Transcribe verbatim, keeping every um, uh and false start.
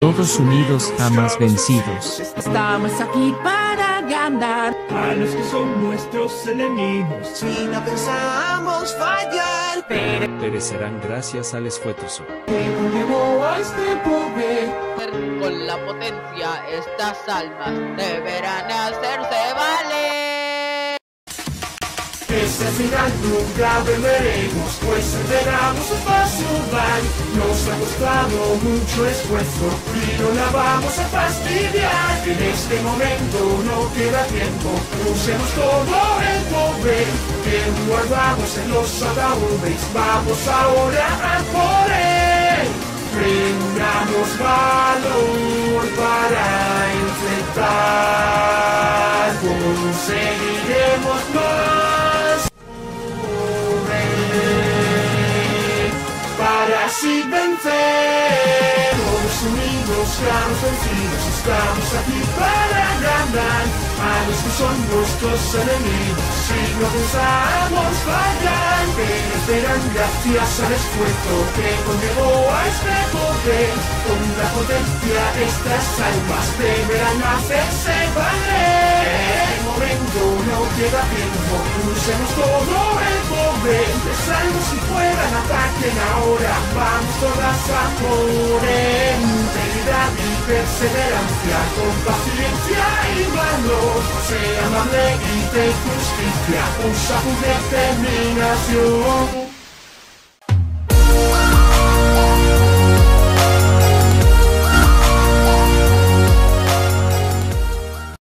Todos unidos jamás vencidos. Estamos aquí para ganar a los que son nuestros enemigos. Si no pensamos fallar, perecerán gracias al esfuerzo. que conllevó a este poder. Con la potencia, estas almas deberán hacerse valer. Ese final nunca veremos, pues esperamos un paso van. Nos ha costado mucho esfuerzo y no la vamos a fastidiar. En este momento no queda tiempo, usemos todo el poder que guardamos en los ataúdes. Vamos ahora a por él. Tengamos valor para enfrentar, conseguiremos más poder para así vencer. Todos unidos, claros vencidos, estamos aquí para ganar a los que son nuestros enemigos. Si no pensamos fallar, perecerán gracias al esfuerzo que conllevó a este poder. Con la potencia estas almas deberán hacerse valer. En este momento no queda tiempo, usemos todo el poder. Salvos si puedan, ataquen ahora, vamos todas a por él. Integridad y perseverancia, con paciencia y valor, sea amable y de justicia, usa tu determinación.